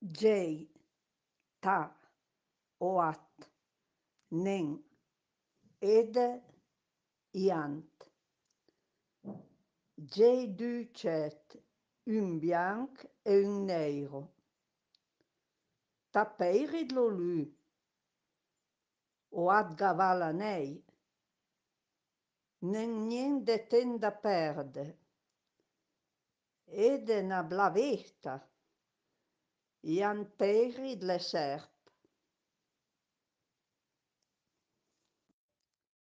J, ta, oat, nen, ede, iant. J du cet, un bianc e un neiro. Tapeirid lo lu, oat gavala nei. Nen nien de ten da perde. Ede na blavetta. Ian peirid le serp.